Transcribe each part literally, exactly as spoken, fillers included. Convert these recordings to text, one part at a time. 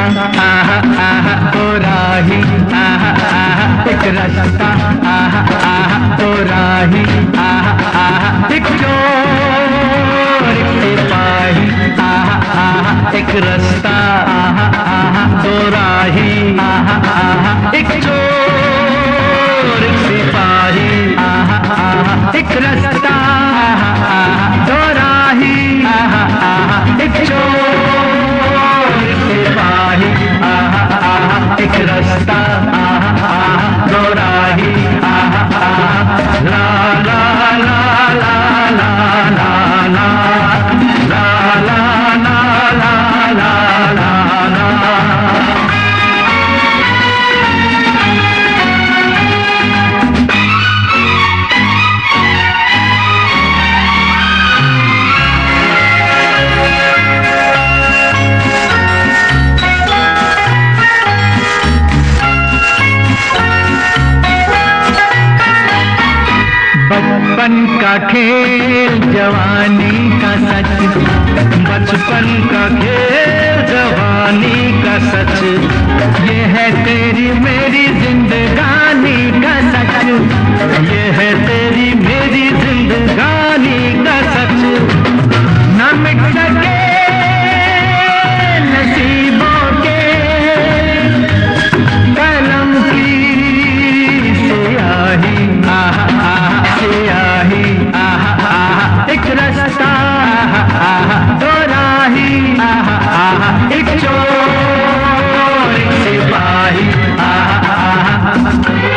आहा आहा ओ राही, आहा आहा एक रास्ता, आहा आहा ओ राही, आहा आहा एक चोर एक सिपाही, आहा आहा एक रास्ता, आहा आहा ओ राही, आहा आहा एक चोर एक सिपाही, आहा आहा एक रास्ता, आहा आहा ओ राही, आहा आहा एक चोर एक सिपाही, आहा आहा एक रास्ता, आहा आहा दो राही, आहा आहा ला ला ला ला ला ला ला ला ला ला ला ला ला। बचपन का खेल जवानी का सच, बचपन का खेल जवानी का सच, ये है तेरी मेरी जिंदगानी का सच, ये है तेरी मेरी जिंदगानी का सच। न मिट सके नसीबों के कलम की स्याही, आहा आहा स्याही, आहा आहा एक रास्ता, आहा आहा दो राही, आहा आहा एक चोर एक सिपाही, आहा आहा।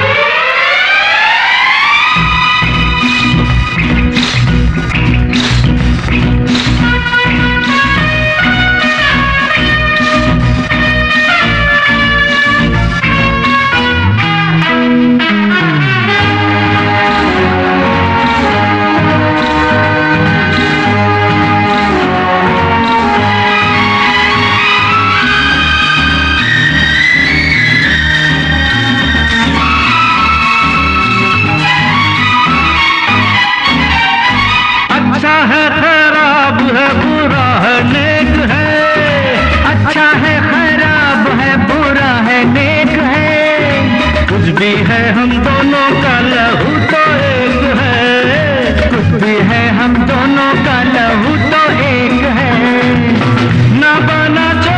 अच्छा है खराब है बुरा है नेक है, अच्छा है खराब है बुरा है नेक है, कुछ भी है हम दोनों का लहू तो एक है, कुछ भी है हम दोनों का लहू तो एक है। ना बना जो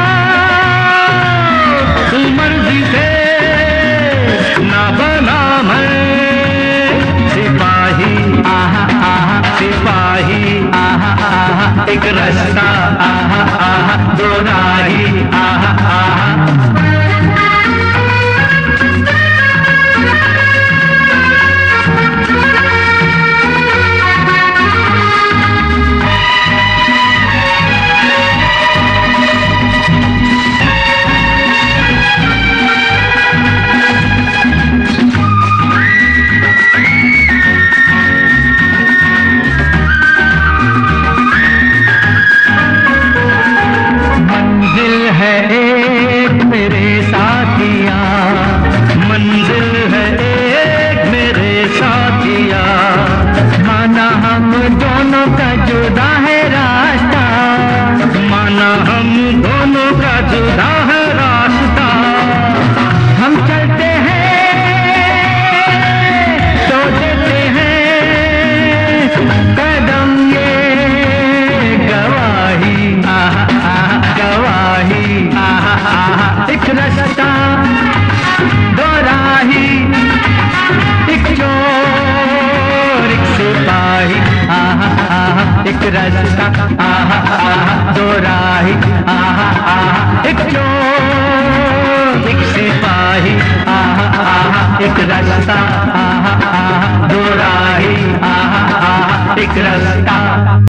मर्जी से, ना बना मैं सिपाही, आहा आहा सिपाही, आहा आहा एक रास्ता, आहा आहा दो राही, आहा आहा। है एक मेरे साथिया, मंजिल है एक मेरे साथिया, माना हम दोनों का जुदा है रास्ता, माना हम दोनों का जुदा है रास्ता। हम चलते हैं तो देते हैं कदम ये गवाही, आहा आहा गवाही, आहा आहा एक रास्ता दो राही, एक चोर एक सिपाही, आहा आहा एक रास्ता, आहा आहा दो राही, आहा आहा एक चोर एक सिपाही, आहा आहा एक रास्ता, आहा आहा दो राही, आहा आहा एक रास्ता।